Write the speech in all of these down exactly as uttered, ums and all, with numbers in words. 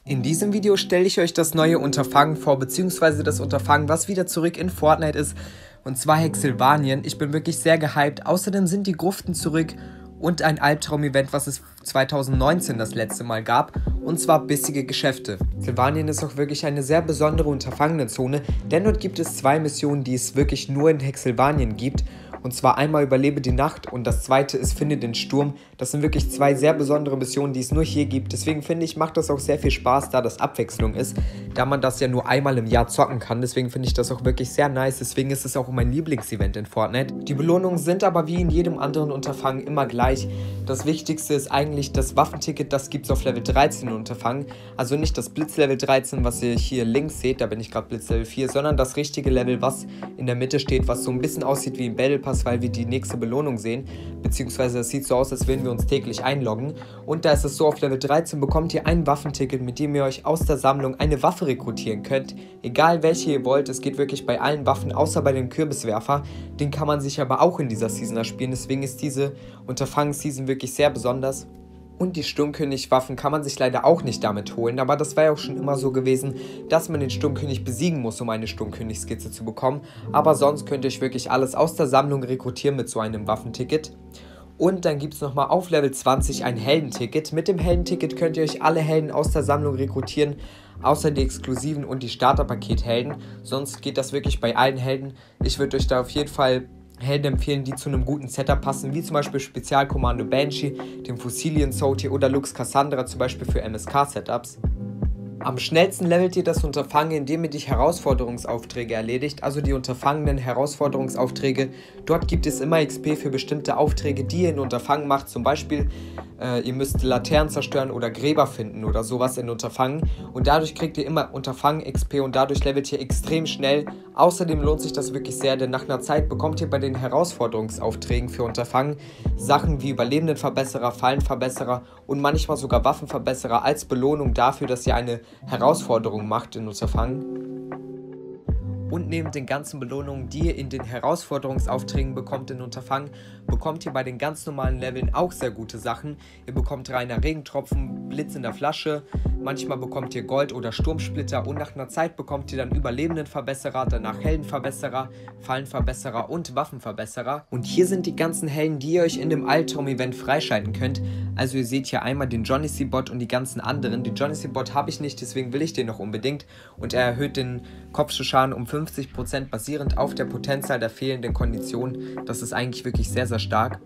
In diesem Video stelle ich euch das neue Unterfangen vor, beziehungsweise das Unterfangen, was wieder zurück in Fortnite ist, und zwar Hexylvanien. Ich bin wirklich sehr gehypt. Außerdem sind die Gruften zurück und ein Albtraum-Event, was es zweitausendneunzehn das letzte Mal gab, und zwar bissige Geschäfte. Hexylvanien ist auch wirklich eine sehr besondere Unterfangenenzone, denn dort gibt es zwei Missionen, die es wirklich nur in Hexylvanien gibt. Und zwar einmal Überlebe die Nacht und das zweite ist Finde den Sturm. Das sind wirklich zwei sehr besondere Missionen, die es nur hier gibt. Deswegen finde ich, macht das auch sehr viel Spaß, da das Abwechslung ist, da man das ja nur einmal im Jahr zocken kann. Deswegen finde ich das auch wirklich sehr nice. Deswegen ist es auch mein Lieblingsevent in Fortnite. Die Belohnungen sind aber wie in jedem anderen Unterfangen immer gleich. Das Wichtigste ist eigentlich das Waffenticket, das gibt es auf Level dreizehn in Unterfangen. Also nicht das Blitzlevel dreizehn, was ihr hier links seht, da bin ich gerade Blitzlevel vier, sondern das richtige Level, was in der Mitte steht, was so ein bisschen aussieht wie ein Battle Pass, weil wir die nächste Belohnung sehen, beziehungsweise es sieht so aus, als würden wir uns täglich einloggen. Und da ist es so, auf Level dreizehn bekommt ihr ein Waffenticket, mit dem ihr euch aus der Sammlung eine Waffe rekrutieren könnt, egal welche ihr wollt. Es geht wirklich bei allen Waffen, außer bei dem Kürbiswerfer. Den kann man sich aber auch in dieser Season erspielen, deswegen ist diese Unterfangen-Season wirklich sehr besonders. Und die Sturmkönig-Waffen kann man sich leider auch nicht damit holen, aber das war ja auch schon immer so gewesen, dass man den Sturmkönig besiegen muss, um eine Sturmkönig-Skizze zu bekommen. Aber sonst könnt ihr euch wirklich alles aus der Sammlung rekrutieren mit so einem Waffenticket. Und dann gibt es nochmal auf Level zwanzig ein Heldenticket. Mit dem Heldenticket könnt ihr euch alle Helden aus der Sammlung rekrutieren, außer die exklusiven und die Starterpaket-Helden. Sonst geht das wirklich bei allen Helden. Ich würde euch da auf jeden Fall Helden empfehlen, die zu einem guten Setup passen, wie zum Beispiel Spezialkommando Banshee, dem Fossilien Soti oder Lux Cassandra zum Beispiel für M S K-Setups. Am schnellsten levelt ihr das Unterfangen, indem ihr die Herausforderungsaufträge erledigt, also die unterfangenen Herausforderungsaufträge. Dort gibt es immer X P für bestimmte Aufträge, die ihr in Unterfangen macht. Zum Beispiel, äh, ihr müsst Laternen zerstören oder Gräber finden oder sowas in Unterfangen. Und dadurch kriegt ihr immer Unterfangen X P und dadurch levelt ihr extrem schnell. Außerdem lohnt sich das wirklich sehr, denn nach einer Zeit bekommt ihr bei den Herausforderungsaufträgen für Unterfangen Sachen wie Überlebendenverbesserer, Fallenverbesserer und manchmal sogar Waffenverbesserer als Belohnung dafür, dass ihr eine Herausforderung macht in Unterfangen. Und neben den ganzen Belohnungen, die ihr in den Herausforderungsaufträgen bekommt in Unterfangen, bekommt ihr bei den ganz normalen Leveln auch sehr gute Sachen. Ihr bekommt reiner Regentropfen, Blitz in der Flasche, manchmal bekommt ihr Gold oder Sturmsplitter und nach einer Zeit bekommt ihr dann Überlebendenverbesserer, danach Heldenverbesserer, Fallenverbesserer und Waffenverbesserer. Und hier sind die ganzen Helden, die ihr euch in dem Albtraum-Event freischalten könnt. Also ihr seht hier einmal den Johnny C-Bot und die ganzen anderen. Den Johnny C-Bot habe ich nicht, deswegen will ich den noch unbedingt. Und er erhöht den Kopfschusschaden um fünfzig Prozent basierend auf der Potenzzahl der fehlenden Konditionen. Das ist eigentlich wirklich sehr, sehr stark.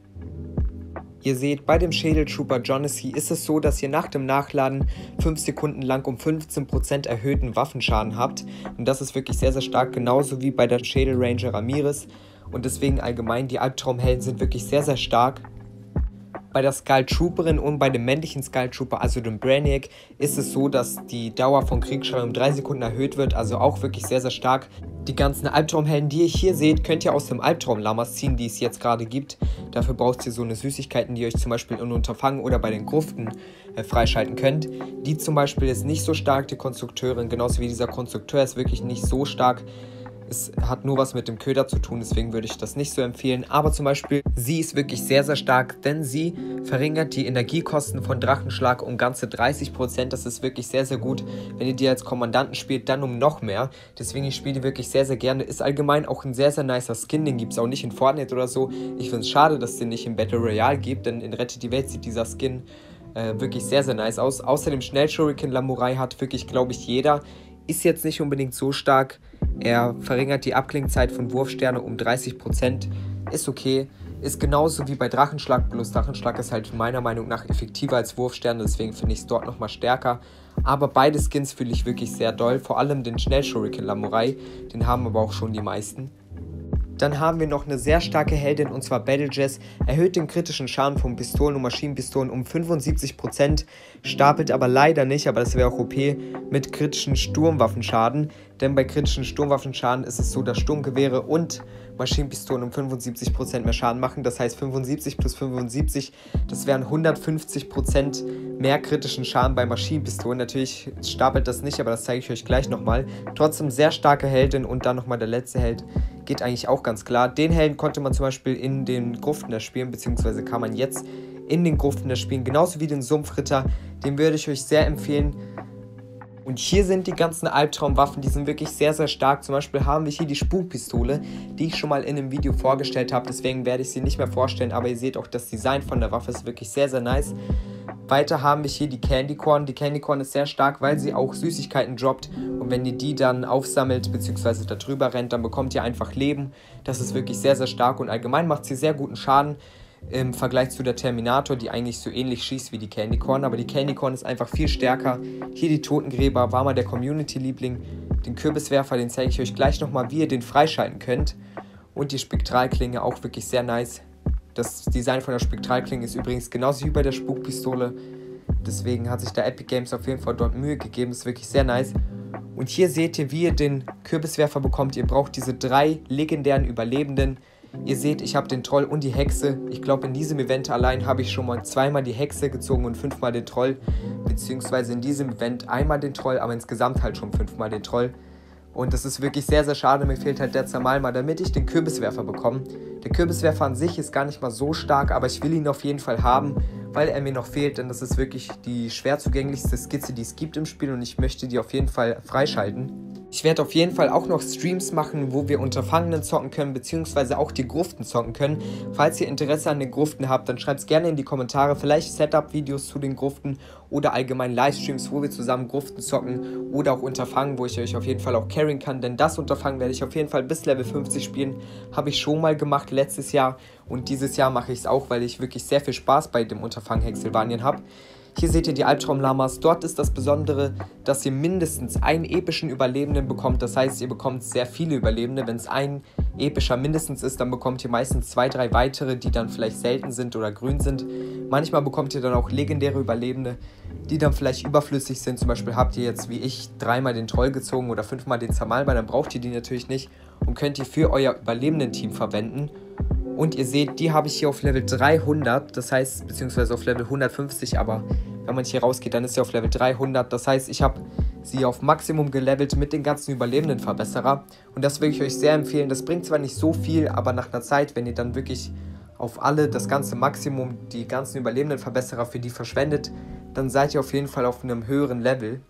Ihr seht, bei dem Schädeltrooper Jonassy ist es so, dass ihr nach dem Nachladen fünf Sekunden lang um fünfzehn Prozent erhöhten Waffenschaden habt. Und das ist wirklich sehr, sehr stark, genauso wie bei der Schädelranger Ramirez. Und deswegen allgemein, die Albtraumhelden sind wirklich sehr, sehr stark. Bei der Skull Trooperin und bei dem männlichen Skull Trooper, also dem Brainiac, ist es so, dass die Dauer von Kriegsschrei um drei Sekunden erhöht wird, also auch wirklich sehr, sehr stark. Die ganzen Albtraumhelden, die ihr hier seht, könnt ihr aus dem Albtraum-Lamas ziehen, die es jetzt gerade gibt. Dafür braucht ihr so eine Süßigkeiten, die ihr euch zum Beispiel in Unterfangen oder bei den Gruften äh, freischalten könnt. Die zum Beispiel ist nicht so stark, die Konstrukteurin, genauso wie dieser Konstrukteur ist wirklich nicht so stark. Es hat nur was mit dem Köder zu tun, deswegen würde ich das nicht so empfehlen. Aber zum Beispiel, sie ist wirklich sehr, sehr stark, denn sie verringert die Energiekosten von Drachenschlag um ganze dreißig Prozent. Das ist wirklich sehr, sehr gut. Wenn ihr die als Kommandanten spielt, dann um noch mehr. Deswegen, ich spiele die wirklich sehr, sehr gerne. Ist allgemein auch ein sehr, sehr nicer Skin. Den gibt es auch nicht in Fortnite oder so. Ich finde es schade, dass es den nicht in Battle Royale gibt, denn in Rettet die Welt sieht dieser Skin äh, wirklich sehr, sehr nice aus. Außerdem Schnell-Shuriken Lamurai hat wirklich, glaube ich, jeder. Ist jetzt nicht unbedingt so stark. Er verringert die Abklingzeit von Wurfsterne um dreißig Prozent. Ist okay. Ist genauso wie bei Drachenschlag. Bloß Drachenschlag ist halt meiner Meinung nach effektiver als Wurfsterne. Deswegen finde ich es dort nochmal stärker. Aber beide Skins fühle ich wirklich sehr doll. Vor allem den Schnell-Shuriken Lamurai. Den haben aber auch schon die meisten. Dann haben wir noch eine sehr starke Heldin, und zwar Battle Jazz, erhöht den kritischen Schaden von Pistolen und Maschinenpistolen um fünfundsiebzig Prozent, stapelt aber leider nicht, aber das wäre auch O P, mit kritischen Sturmwaffenschaden, denn bei kritischen Sturmwaffenschaden ist es so, dass Sturmgewehre und Maschinenpistolen um fünfundsiebzig Prozent mehr Schaden machen, das heißt fünfundsiebzig plus fünfundsiebzig, das wären hundertfünfzig Prozent mehr kritischen Schaden bei Maschinenpistolen. Natürlich stapelt das nicht, aber das zeige ich euch gleich nochmal. Trotzdem sehr starke Heldin und dann nochmal der letzte Held, geht eigentlich auch ganz klar. Den Helden konnte man zum Beispiel in den Gruften erspielen, beziehungsweise kann man jetzt in den Gruften erspielen, genauso wie den Sumpfritter. Den würde ich euch sehr empfehlen. Und hier sind die ganzen Albtraumwaffen, die sind wirklich sehr, sehr stark. Zum Beispiel haben wir hier die Spukpistole, die ich schon mal in einem Video vorgestellt habe. Deswegen werde ich sie nicht mehr vorstellen, aber ihr seht auch, das Design von der Waffe ist wirklich sehr, sehr nice. Weiter haben wir hier die Candy Corn. Die Candy Corn ist sehr stark, weil sie auch Süßigkeiten droppt. Und wenn ihr die dann aufsammelt bzw. da drüber rennt, dann bekommt ihr einfach Leben. Das ist wirklich sehr, sehr stark und allgemein macht sie sehr guten Schaden im Vergleich zu der Terminator, die eigentlich so ähnlich schießt wie die Candy Corn. Aber die Candy Corn ist einfach viel stärker. Hier die Totengräber, war mal der Community-Liebling. Den Kürbiswerfer, den zeige ich euch gleich nochmal, wie ihr den freischalten könnt. Und die Spektralklinge, auch wirklich sehr nice. Das Design von der Spektralklinge ist übrigens genauso wie bei der Spukpistole. Deswegen hat sich da Epic Games auf jeden Fall dort Mühe gegeben. Das ist wirklich sehr nice. Und hier seht ihr, wie ihr den Kürbiswerfer bekommt. Ihr braucht diese drei legendären Überlebenden. Ihr seht, ich habe den Troll und die Hexe. Ich glaube, in diesem Event allein habe ich schon mal zweimal die Hexe gezogen und fünfmal den Troll. Beziehungsweise in diesem Event einmal den Troll, aber insgesamt halt schon fünfmal den Troll. Und das ist wirklich sehr, sehr schade. Mir fehlt halt der Zermalma, damit ich den Kürbiswerfer bekomme. Der Kürbiswerfer an sich ist gar nicht mal so stark, aber ich will ihn auf jeden Fall haben, weil er mir noch fehlt. Denn das ist wirklich die schwer zugänglichste Skizze, die es gibt im Spiel. Und ich möchte die auf jeden Fall freischalten. Ich werde auf jeden Fall auch noch Streams machen, wo wir Unterfangenen zocken können, beziehungsweise auch die Gruften zocken können. Falls ihr Interesse an den Gruften habt, dann schreibt es gerne in die Kommentare. Vielleicht Setup-Videos zu den Gruften oder allgemein Livestreams, wo wir zusammen Gruften zocken oder auch Unterfangen, wo ich euch auf jeden Fall auch carryen kann. Denn das Unterfangen werde ich auf jeden Fall bis Level fünfzig spielen. Habe ich schon mal gemacht letztes Jahr und dieses Jahr mache ich es auch, weil ich wirklich sehr viel Spaß bei dem Unterfangen Hexylvanien habe. Hier seht ihr die Albtraumlamas. Dort ist das Besondere, dass ihr mindestens einen epischen Überlebenden bekommt. Das heißt, ihr bekommt sehr viele Überlebende. Wenn es ein epischer mindestens ist, dann bekommt ihr meistens zwei, drei weitere, die dann vielleicht selten sind oder grün sind. Manchmal bekommt ihr dann auch legendäre Überlebende, die dann vielleicht überflüssig sind. Zum Beispiel habt ihr jetzt wie ich dreimal den Troll gezogen oder fünfmal den Zermalma, dann braucht ihr die natürlich nicht und könnt ihr für euer Überlebenden-Team verwenden. Und ihr seht, die habe ich hier auf Level dreihundert, das heißt, beziehungsweise auf Level hundertfünfzig, aber wenn man hier rausgeht, dann ist sie auf Level dreihundert. Das heißt, ich habe sie auf Maximum gelevelt mit den ganzen überlebenden Verbesserer. Und das würde ich euch sehr empfehlen. Das bringt zwar nicht so viel, aber nach einer Zeit, wenn ihr dann wirklich auf alle das ganze Maximum, die ganzen überlebenden Verbesserer für die verschwendet, dann seid ihr auf jeden Fall auf einem höheren Level.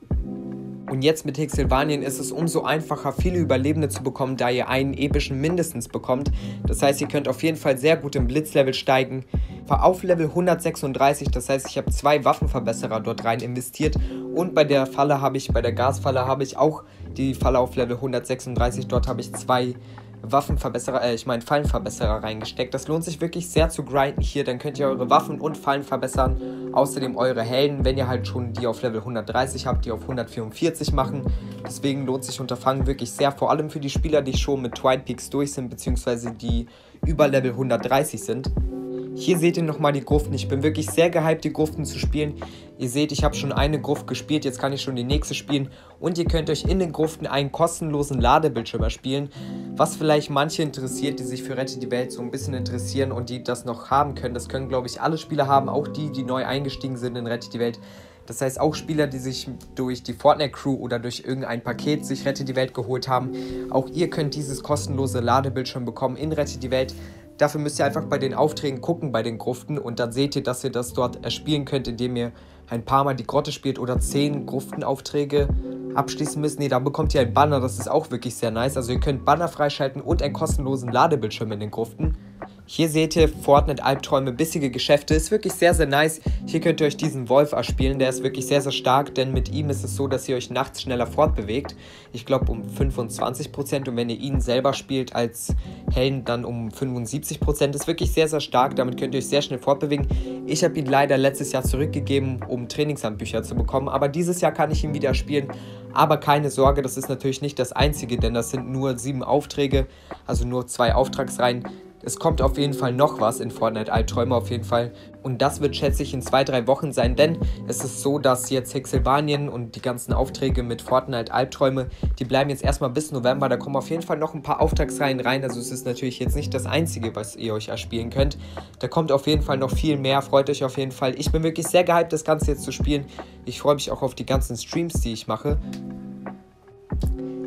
Und jetzt mit Hexylvanien ist es umso einfacher, viele Überlebende zu bekommen, da ihr einen epischen mindestens bekommt. Das heißt, ihr könnt auf jeden Fall sehr gut im Blitzlevel steigen. War auf Level hundertsechsunddreißig, das heißt, ich habe zwei Waffenverbesserer dort rein investiert. Und bei der Falle habe ich, bei der Gasfalle habe ich auch die Falle auf Level hundertsechsunddreißig. Dort habe ich zwei Waffenverbesserer, äh, ich meine Fallenverbesserer reingesteckt. Das lohnt sich wirklich sehr zu grinden hier, dann könnt ihr eure Waffen und Fallen verbessern. Außerdem eure Helden, wenn ihr halt schon die auf Level hundertdreißig habt, die auf hundertvierundvierzig machen. Deswegen lohnt sich Unterfangen wirklich sehr, vor allem für die Spieler, die schon mit Twilight Peaks durch sind, beziehungsweise die über Level hundertdreißig sind. Hier seht ihr nochmal die Gruften. Ich bin wirklich sehr gehypt, die Gruften zu spielen. Ihr seht, ich habe schon eine Gruft gespielt, jetzt kann ich schon die nächste spielen. Und ihr könnt euch in den Gruften einen kostenlosen Ladebildschirm erspielen, was vielleicht manche interessiert, die sich für Rette die Welt so ein bisschen interessieren und die das noch haben können. Das können, glaube ich, alle Spieler haben, auch die, die neu eingestiegen sind in Rette die Welt. Das heißt, auch Spieler, die sich durch die Fortnite-Crew oder durch irgendein Paket sich Rette die Welt geholt haben. Auch ihr könnt dieses kostenlose Ladebildschirm bekommen in Rette die Welt. Dafür müsst ihr einfach bei den Aufträgen gucken, bei den Gruften, und dann seht ihr, dass ihr das dort erspielen könnt, indem ihr ein paar Mal die Grotte spielt oder zehn Gruftenaufträge abschließen müsst. Ne, dann bekommt ihr ein Banner, das ist auch wirklich sehr nice. Also ihr könnt Banner freischalten und einen kostenlosen Ladebildschirm in den Gruften. Hier seht ihr Fortnite Albträume, bissige Geschäfte, ist wirklich sehr, sehr nice. Hier könnt ihr euch diesen Wolf erspielen, der ist wirklich sehr, sehr stark, denn mit ihm ist es so, dass ihr euch nachts schneller fortbewegt. Ich glaube um fünfundzwanzig Prozent, und wenn ihr ihn selber spielt als Helden, dann um fünfundsiebzig Prozent. Ist wirklich sehr, sehr stark, damit könnt ihr euch sehr schnell fortbewegen. Ich habe ihn leider letztes Jahr zurückgegeben, um Trainingshandbücher zu bekommen, aber dieses Jahr kann ich ihn wieder spielen. Aber keine Sorge, das ist natürlich nicht das Einzige, denn das sind nur sieben Aufträge, also nur zwei Auftragsreihen. Es kommt auf jeden Fall noch was in Fortnite Albträume auf jeden Fall. Und das wird, schätze ich, in zwei, drei Wochen sein, denn es ist so, dass jetzt Hexylvanien und die ganzen Aufträge mit Fortnite Albträume, die bleiben jetzt erstmal bis November. Da kommen auf jeden Fall noch ein paar Auftragsreihen rein. Also es ist natürlich jetzt nicht das Einzige, was ihr euch erspielen könnt. Da kommt auf jeden Fall noch viel mehr. Freut euch auf jeden Fall. Ich bin wirklich sehr gehypt, das Ganze jetzt zu spielen. Ich freue mich auch auf die ganzen Streams, die ich mache.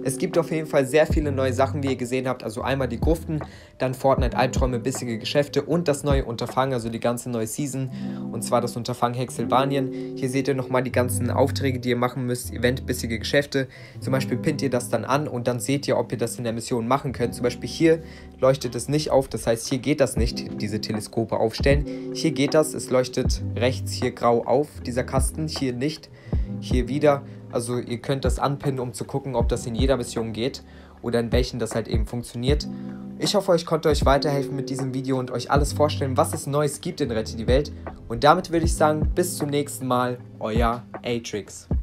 Es gibt auf jeden Fall sehr viele neue Sachen, wie ihr gesehen habt. Also einmal die Gruften, dann Fortnite Albträume, bissige Geschäfte und das neue Unterfangen, also die ganze neue Season. Und zwar das Unterfangen Hexylvanien. Hier seht ihr nochmal die ganzen Aufträge, die ihr machen müsst. Event, bissige Geschäfte. Zum Beispiel pinnt ihr das dann an und dann seht ihr, ob ihr das in der Mission machen könnt. Zum Beispiel hier leuchtet es nicht auf, das heißt, hier geht das nicht, diese Teleskope aufstellen. Hier geht das, es leuchtet rechts hier grau auf, dieser Kasten, hier nicht, hier wieder. Also ihr könnt das anpinnen, um zu gucken, ob das in jeder Mission geht oder in welchen das halt eben funktioniert. Ich hoffe, ich konnte euch weiterhelfen mit diesem Video und euch alles vorstellen, was es Neues gibt in Rette die Welt. Und damit würde ich sagen, bis zum nächsten Mal, euer Atrix.